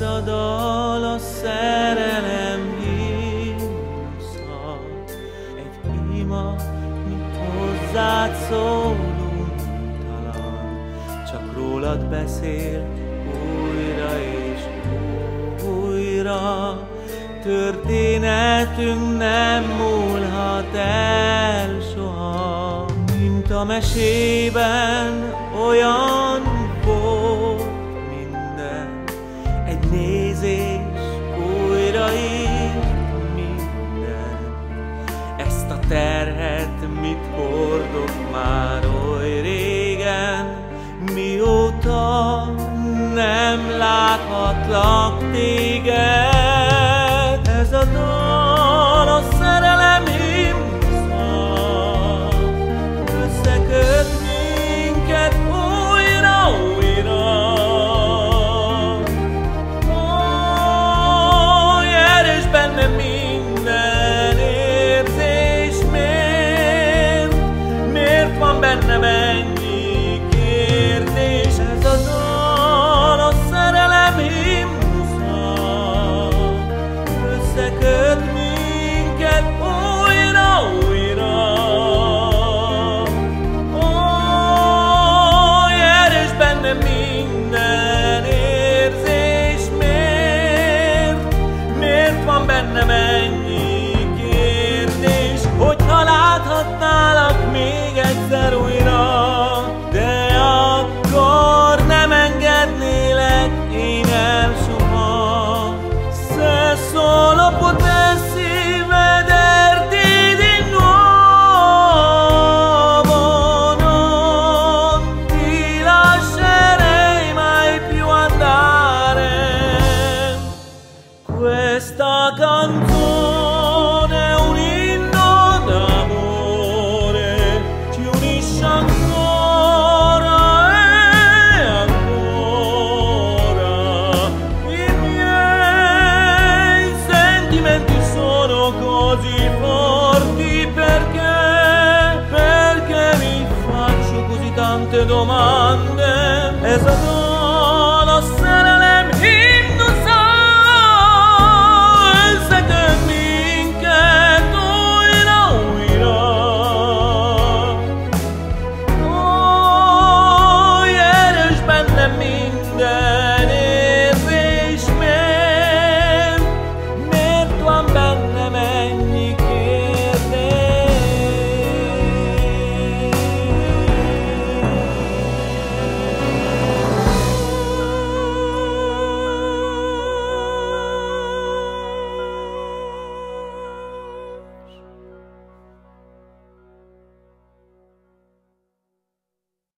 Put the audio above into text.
a dal a szerelem himnusza, egy ima, mi hozzád szólunk talán, csak rólad beszél újra és újra. Történetünk nem múlhat el soha, mint a mesében olyan volt minden, egy nézés újra ír minden. Ezt a terhet mit hordok már oly régen, mióta nem láthatlak téged. Ez a dal a szerelem himnusza, összeköt minket újra, újra. Ó, erős benne minden érzés, miért van bennem ennyi kérdés? Ez a dal a szerelem himnusza, összeköt minket újra, újra. Ó, erős benne minden érzés, miért van bennem ennyi kérdés? Hogyha láthatnálak még egyszer újra, de akkor nem engednélek én el soha. Se solo potessi vederti di nuovo, non ti lascerei mai più andare. Questa canzone è un inno d'amore, ci unisce ancora e ancora. I miei sentimenti sono così forti perché mi faccio così tante domande.